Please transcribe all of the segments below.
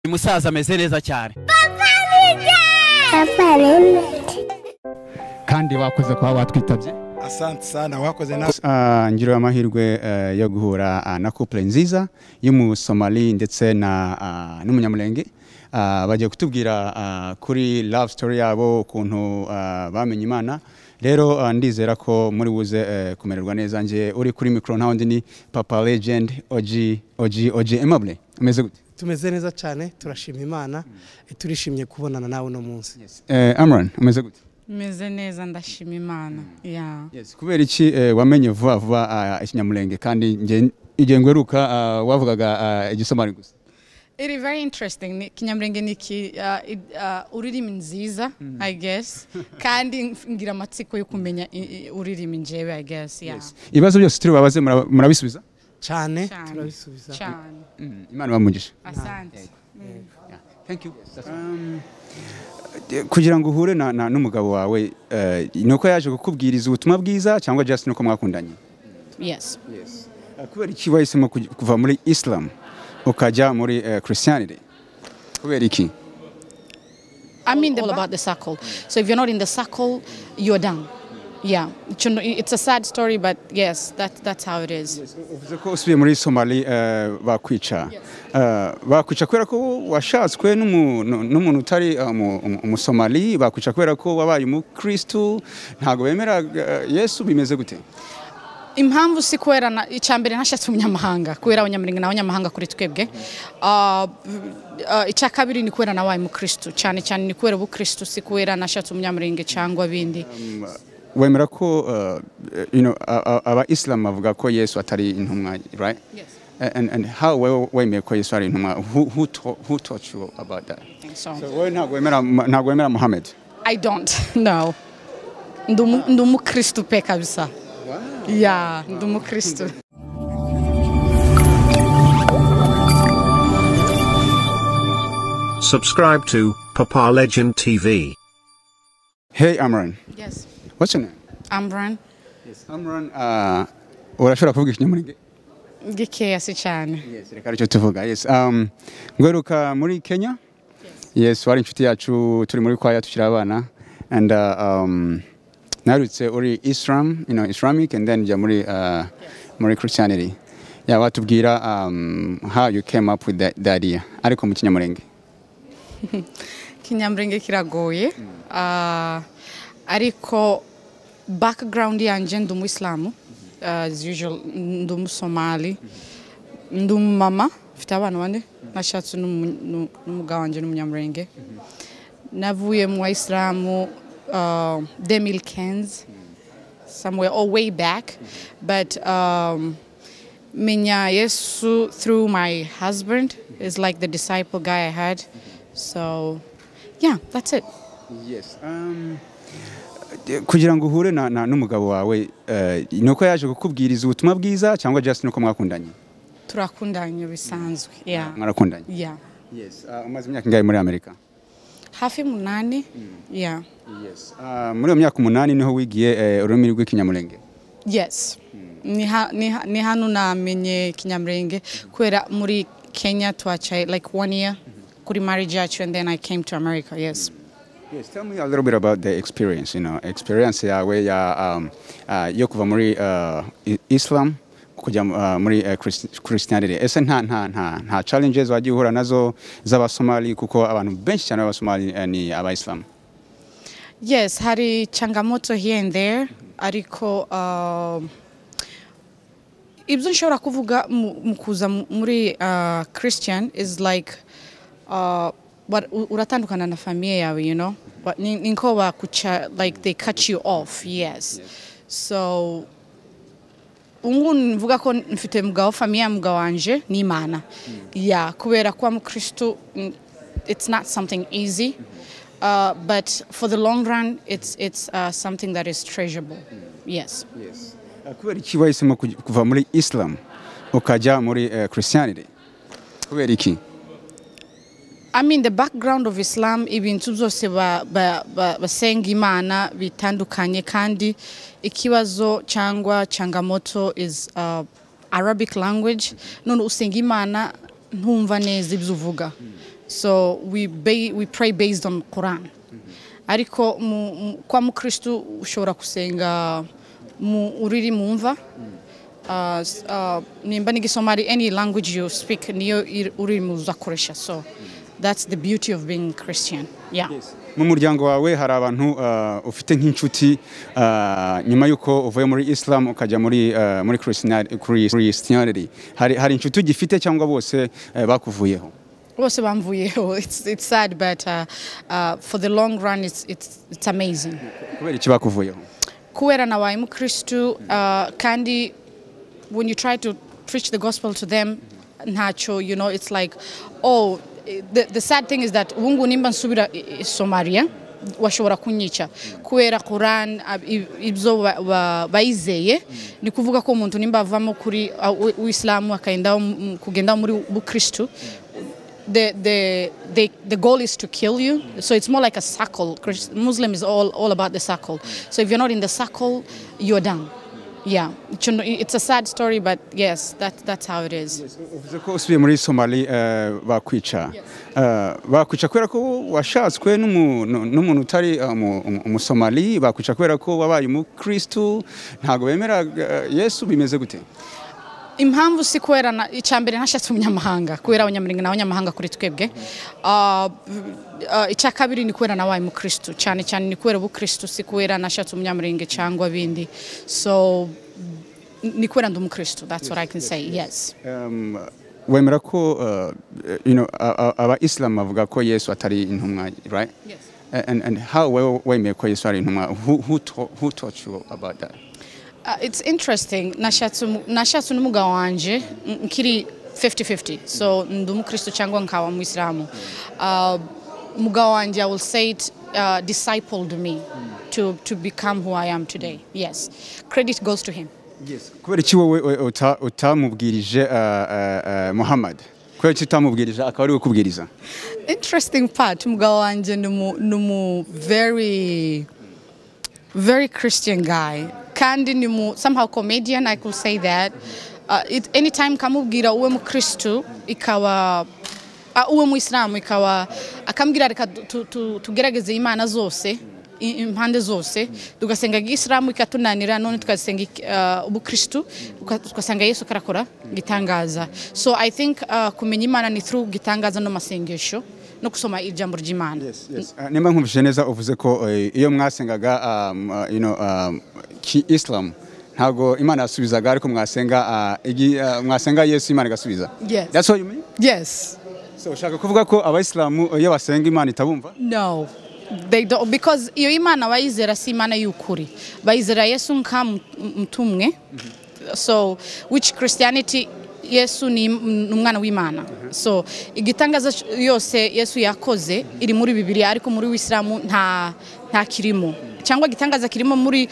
Musaza ameze neza cyane. Papa Nene. Kandi wakoze kwa watwitabye. Asante sana wakoze na ngiro amahirwe yo guhura na couple nziza y'umu Somali ndetse na n'umunyamulenge bagiye kutubwira kuri love story yabo ukuntu bamenye Imana. Rero ndizera ko muri buze kumererwa neza. Nje uri kuri micro ntawundi ni Papa Legend OG Aimable. Ameze gute? tumeze neza cyane turashima Imana turishimye kubonana nawe no munsi. Amran ameze gute? Meze neza ndashima Imana. Yes, kubera iki wamenye vuba ikinyamulenge kandi nge igengweruka wavugaga igisomali gusa? It is very interesting. Kinyamulenge niki ururimi nziza, I guess. Kandi ngira amatsiko yo kumenya ururimi njewe, I guess. Yes. Ibibazo byose turi babaze murabisubiza? Cyane turabisubiza. Cyane. Imana bamugisha. Asante. Thank you. Kugira ngo uhure n'umugabo wawe nuko yaje kukubwiriza ubutumwa bwiza cyangwa just nuko mwakundanye? Yes. Kubera iki wahisemo kuva muri Islam ukajya muri Christianity? Kubera iki? I mean all about the circle. So if you're not in the circle, you're done. Yeah, it's a sad story, but yes, that's how it is. Uvuze ko usubiye muri Somali bakwica. Bakwica kubera ko washatswe n'umuntu utari umusomali, bakwica kubera ko wabaye umukristo, ntago bemera Yesu, bimeze gute? Impamvu si kwera icyambere nashatse umunyamahanga kwera abanyamurenge n'abanyamahanga kuri twebwe. Icya kabiri ni kwera nabaye umukristo, cyane ni kwera ubukristo, si kwera nashatse umunyamurenge cyangwa bindi. Wemera ko aba Islam bavuga ko Yesu atari intumwa, right? Yes. And how wemera ko Yesu ari intumwa? Who taught you about that? So we ntago wemera Muhammad? I don't know. Ndumu Kristo pe kabisa. Wow. Yeah, ndumu Kristo. Subscribe to Papa Legend TV. Hey Amran. Yes. What's your name? Amran. Yes. Amran, urashobora kuvuga ikinyamulenge? Gikeya si cyane. Yes, reka aricyo tuvuga. Yes. Ngweruka muri Kenya? Yes, wari inshuti yacu turi muri kwaya tukiri abana. And narutse uri Islam, Islamic, and then muri Christianity. Yeah, watubwira how you came up with the idea. Ariko mu kinyamulenge. Kinyamulenge kiragoye. Ariko background yanje ndumu Islamu, as usual ndumu Somali, ndumu mama, mfite abana bane, nashatse n'umugabo wanje n'umunyamurenge. Navuye mu Islamu 2015, somewhere way back, but menya Yesu through my husband is like the disciple guy I had. So yeah, that's it. Yes. Kugira ngo uhure n'umugabo wawe nuko yaje kukubwiriza ubutumwa bwiza cyangwa just nuko mwakundanye? Turakundanye bisanzwe. Yeah. Mwarakundanye? Yeah. Yes. Umaze imyaka ingahe muri Amerika? Hafi 8. Yeah. Yes. Muri iyo myaka 8 niho wigiye ururimi rw'ikinyamulenge? Yes. Ni hano namenye kinyamulenge kwera muri Kenya twacha like 1 year kuri marriage yacu, and then I came to America. Yes. Yes, tell me a little bit about the experience, experience yawe yo kuva muri Islam kujya muri Christianity. Ese nta challenges wagiye uhura nazo z'abasomali kuko abantu benshi cyane b'abasomali ni aba-Islam? Yes, hari changamoto here and there, ariko ibyo nshobora kuvuga mu kuza muri Christian is like but uratandukana na familia yawe, but ninko bakucha, like they cut you off. Yes. So mvuga ko mfite mugabo, familia mugabo wanje ni Imana. Yeah, kubera kwa mukristo it's not something easy. But for the long run it's something that is treasurable. Yes. Yes. Kubera iki wahisemo kuva muri Islam ukajya muri Christianity? Kubera iki? I mean, the background of Islam, ibintu byose basenga Imana bitandukanye, kandi ikibazo cyangwa changamoto is Arabic language. None usenga Imana ntumva neza ibyo uvuga. so we pray based on Quran. Ariko kwa mukristo ushobora kusenga uriri mumva nimba nigisomali, any language you speak niyo uriri muzakoresha. So that's the beauty of being Christian. Yeah. Mu muryango wawe hari abantu ufite nk'inshuti nyuma yuko uvuye muri Islam ukajya muri Christianity, hari inshuti ugifite cyangwa bose bakuvuyeho? Bose bamvuyeho. It's sad, but for the long run it's amazing. Kubera iki bakuvuyeho? Kubera nabaye mu Kristo, kandi when you try to preach the gospel to them, ntacho, you know, it's like, oh, the sad thing is that wungu nimba nsubira Somalia washobora kunyica kubera Quran ibyo bayizeye. Ni kuvuga ko umuntu nimba avamo kuri Uislamu akaenda kugenda muri Bukristo, the goal is to kill you. So it's more like a circle. Muslim is all about the circle. So if you're not in the circle, you're done. Yeah, it's a sad story, but yes, that's how it is. Uvuze ko usubiye muri Somali bakwica. Bakwica kubera ko washatswe n'umuntu utari umusomali, bakwica kubera ko wabaye umukristo, ntago bemera Yesu, bimeze gute? Impamvu si kubera icyambere nashatse umunyamahanga, kubera abanyamurenge n'abanyamahanga kuri twebwe. Icya kabiri ni kubera nabaye mu Kristo, cyane cyane ni kubera ubukristo, si kubera nashatse umunyamurenge cyangwa bindi. So ni kubera ndi umukristo, that's what I can say. Yes. Wemera ko aba Islam bavuga ko Yesu atari intumwa, right? Yes. And how wemeye ko Yesu ari intumwa? Who taught you about that? It's interesting. Nashatse n'umugabo wanje nkiri 50-50. So ndi umukristo cyangwa nkaba mu Islamu. Mugabo wanje, I will say it, discipled me to become who I am today. Yes. Credit goes to him. Yes. Kubera iki wowe utamubwirije Muhammad? Kubera iki utamubwirije akaba ari we kubwiriza? Interesting part. Mugabo wanje numu very Christian guy. Kandi nimu somehow comedian, I could say that. Anytime kamubwira uwe mu Kristo ikawa uwe mu Islamu ikawa akambwira reka tugerageze imana zose, impande zose, tugasenga Islamu ikatunanira, none tugasenga ubukristo, tugasanga Yesu karakora gitangaza. So I think kumenya imana ni through gitangaza no masengesho no kusoma ijambo ry'Imana. Yes. Nimba nkumvise neza uvuze ko iyo mwasengaga ki Islam ntago Imana yasubizaga, ariko mwasenga Yesu Imana igasubiza. Yes. That's what you mean? Yes. So ushaka kuvuga ko abayisilamu iyo basenga Imana itabumva? No. They don't, because iyo Imana bayizera si Imana y'ukuri. Bayizera Yesu nka mtumwe. So which Christianity, Yesu ni umwana w'Imana. So igitangaza yose Yesu yakoze iri muri Bibiliya, ariko muri Islamu nta kirimo. Cyangwa gitangaza kirimo muri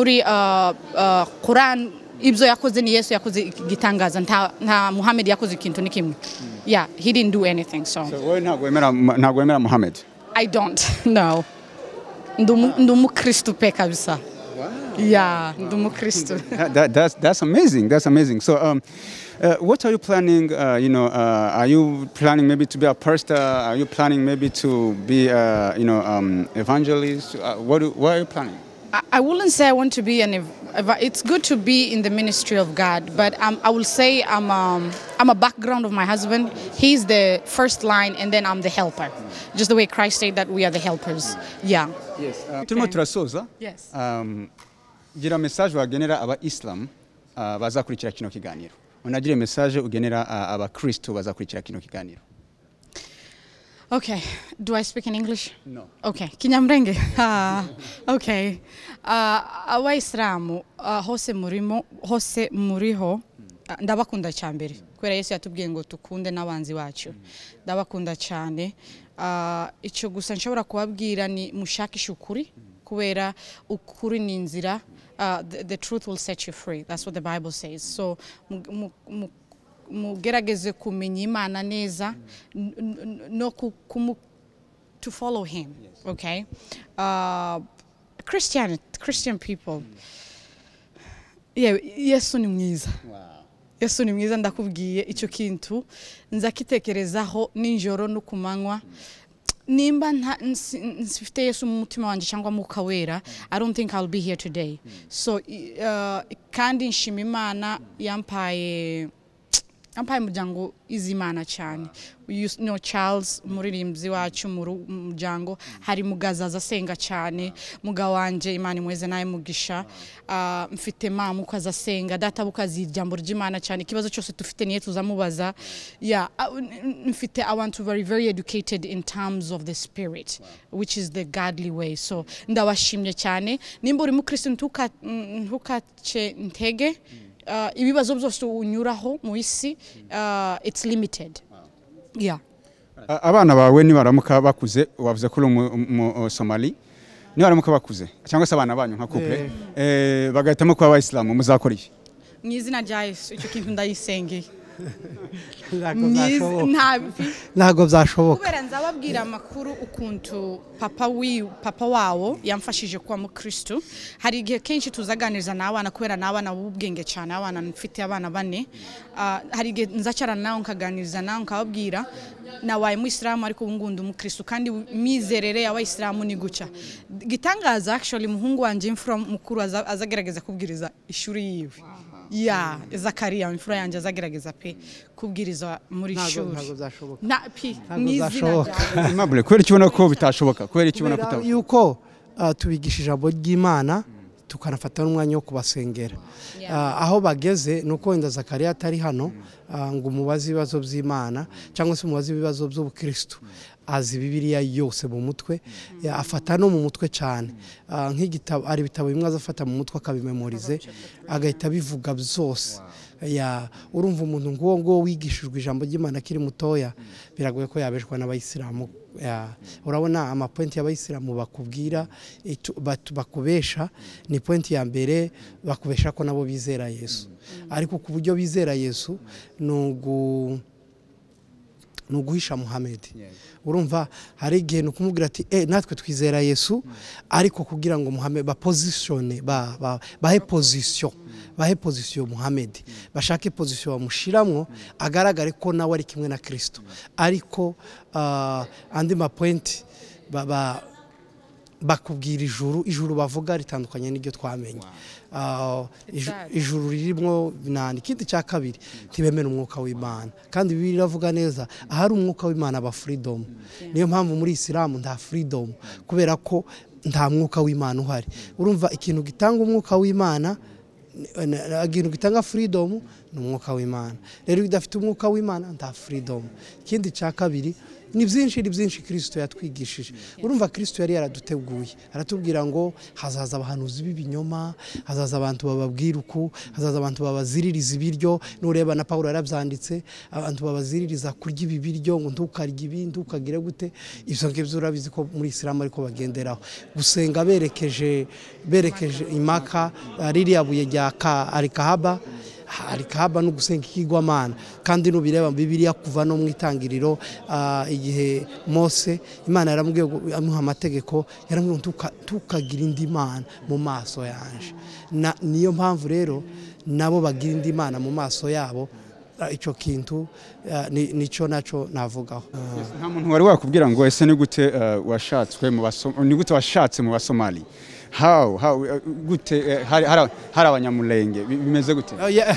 Quran, ibyo yakoze ni Yesu yakoze gitangaza, nta Muhammad yakoze ikintu ni kimwe. Yeah, he didn't do anything. So wowe ntago wemera Muhammad? I don't. No. Ndumu Kristo pe kabisa. Yeah, ndumu Kristo. That's amazing. That's amazing. So what are you planning? Are you planning maybe to be a pastor? Are you planning maybe to be evangelist? What are you planning? I wouldn't say I want to be it's good to be in the ministry of God, but I will say I'm a background of my husband. He's the first line, and then I'm the helper. Just the way Christ said that we are the helpers. Yeah. Yes. Turimo turasoza. Yes. Gira message wagenera aba Islam bazakurikira kino kiganiro. Unagire message ugenera aba Kristo bazakurikira kino kiganiro. Okay. Do I speak in English? No. Okay. Kinyamrenge. Okay. Abayisilamu hose muriho ndabakunda cyambere. Kubera Yesu yatubwiye ngo tukunde n'abanzi bacu. Ndabakunda cyane. Icyo gusa nshobora kubabwira ni mushakisha ukuri, kubera ukuri ni inzira. The truth will set you free. That's what the Bible says. So mugerageze kumenya Imana neza no to follow him. Okay? Christian people. Yeah, Yesu ni mwiza. Wow. Yesu ni mwiza ndakubwiye icyo kintu nzakitekerezaho ninjoro no kumanywa nimba nsifite Yesu mu mutima wanje cyangwa mu kawera I don't think I'll be here today. So kandi nshima Imana yampaye muryango izimana cyane. You know Charles muririmbyi wacu mu muryango hari mugazaza asenga cyane muga wanje Imana imweze naye mugisha mfite mama uko azasenga data bukazi ijambo ry'Imana cyane kibazo cyose tufite niye tuzamubaza mfite I want to very educated in terms of the spirit which is the godly way. So ndabashimye cyane nimba uri mu Kristo ntukace ntege ibibazo byose unyuraho mu isi it's limited. Abana bawe nibaramuka bakuze wavuze ko mu Somali nibaramuka bakuze cyangwa se abana banyu nka couple bagahitamo kuba abayisilamu muzakora iki? Mu izina rya Yesu icyo kintu ndayisengeye. Ntago byashoboka kubera nzababwira amakuru ukuntu papa wawo yamfashije kuba mu Kristo. Hari igihe kenshi tuzaganiriza n'abana kubera n'abana b'ubwenge cyane abana mfite abana bane hari igihe nzacarana nawe nkaganiriza nawe nkababwira nawaye mu Islam ariko ubungundi mu Kristo kandi mizerere y'abayisilamu ni guca gitangaza. Actually muhungu wanje imfura mukuru azagerageza kubwiriza ishuri yiwe Zakaria imfura yanje azagerageza pe kubwiriza muri shuri Imabule kweri kibona ko bitashoboka kweri kibona kutaba yuko tubigisha ijambo ry'Imana tukanafata n'umwanya wo kubasengera aho bageze nuko wenda Zakaria atari hano ngo umubazi ibibazo by'Imana cyangwa se umubazi ibibazo by'ubukristo azi Bibiliya yose mu mutwe afata no mu mutwe cyane nk'igitabo ari bitabo bimwe azafata mu mutwe akabimemorize agahita bivuga byose urumva umuntu ngo wigishijwe ijambo ry'Imana kiri mutoya biragoye ko yabeshwa n'abayisilamu. Urabona ama point y'abayisilamu bakubwira bakubesha ni point ya mbere bakubesha ko nabo bizera Yesu ariko ku buryo bizera Yesu nuguhisha Muhammad. Urumva hari igihe nukumubwira ati natwe twizera Yesu ariko kugira ngo Muhammad bahe position Muhammad bashake position bamushiramwo agaragare ko nawe ari kimwe na Kristo ariko andi ma point bakubwira ijuru bavuga ritandukanye n'iryo twamenye. Ijuru ririmo nani kindi cya kabiri ntibemera umwuka w'Imana kandi Bibiliya iravuga neza ahari umwuka w'Imana aba freedom. Niyo mpamvu muri Islam nta freedom kubera ko nta mwuka w'Imana uhari. Urumva ikintu gitanga umwuka w'Imana ikintu gitanga freedom ni umwuka w'Imana. Rero idafite umwuka w'Imana nta freedom. Kindi cya kabiri ni byinshi Kristo yatwigishije. Urumva Kristo yari yaraduteguye aratubwira ngo hazaza abahanuzi b'ibinyoma hazaza abantu bababwira uko hazaza abantu babaziririza ibiryo nureba na Paulo yarabyanditse abantu babaziririza kurya ibibiryo ngo ntukarye ibindi ukagire gute ivyo ngevyo urabizi ko muri Islam ariko bagenderaho gusenga berekeje imaka ririya buye rya Kahaba no gusenga ikigwamana kandi nubireba Bibiliya kuva no mwitangiriro igihe Mose Imana yaramubwiye amuha amategeko yaramubwiye tukagira indi mana mu maso yanje niyo mpamvu rero nabo bagira indi mana mu maso yabo. Ico kintu nico naco navugaho. Nta muntu wari wakubwira ngo ese ni gute washatse mu Basomali how gute hari abanyamulenge bimeze gute?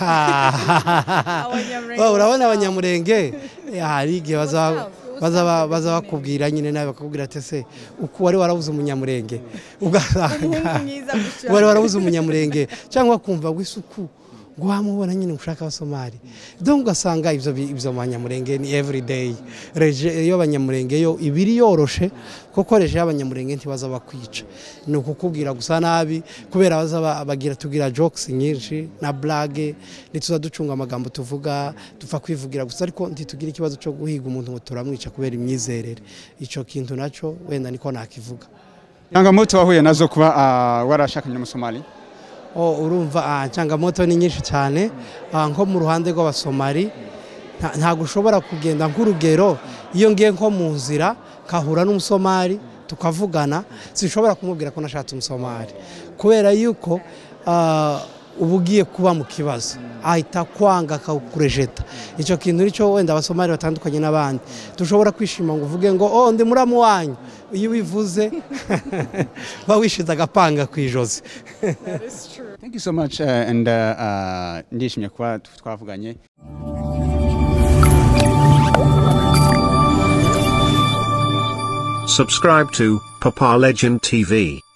Urabona abanyamulenge hari igihe baza bakubwira nyine nawe bakubwira ati se uko wari warabuze umunyamulenge ugasanga wari warabuze umunyamulenge cyangwa kumva gwisuku ngo wamubona nyine ushaka Abasomali donc ugasanga ibyo abanyamulenge ni everyday iyo abanyamulenge yo ibiri yoroshe koko reje abanyamulenge ntibaza bakwica ni ukukubwira gusa nabi kubera baza bagira tugira jokes nyinshi na blague nituza ducunga amagambo tuvuga tufa kwivugira gusa ariko ntitugira ikibazo cyo guhiga umuntu ngo turamwica kubera imyizerere. Ico kintu naco wenda niko nakivuga. Changamoto wahuye nazo kuba warashakanye n'Umusomali? Urumva changamoto ni nyinshi cyane nko mu ruhande rw'Abasomali nta gushobora kugenda nk'urugero iyo ngiye nko mu nzira kahura n'Umusomali tukavugana sinshobora kumubwira ko nashatse Umusomali kubera yuko uba ugiye kuba mu kibazo ahita kwanga akakurejeta icyo kintu nicyo wenda abasomali batandukanye n'abandi dushobora kwishima ngo uvuge ngo oh ndi muramu wanyu iyo ubivuze bawishize agapanga ku ijosi. Thank you so much and ndishimye kuba twavuganye. Subscribe to Papa Legend TV.